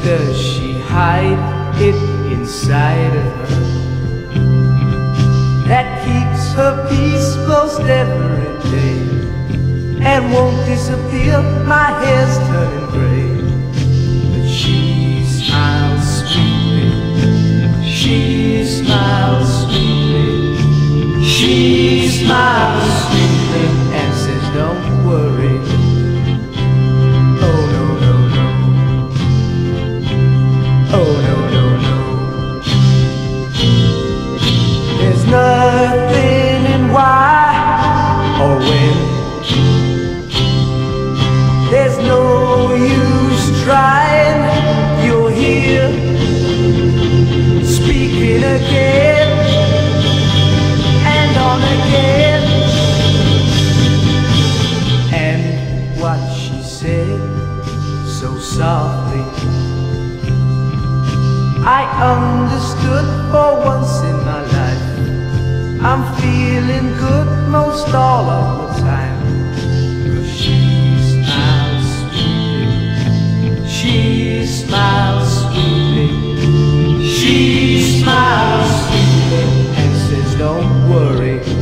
does she hide it inside of her? That keeps her peace most every day and won't disappear. My hair's turning gray, but she smiles sweetly. She smiles sweetly. She smiles sweetly and says, don't worry. Oh no, no, no. Oh no, no, no. There's nothing in why or when. There's no use trying. You're here speaking again and on again. And what she said so softly, I understood for once in my life. I'm feeling good most all of the time. 'Cause she smiles sweetly. She smiles sweetly. She smiles sweetly and says, don't worry.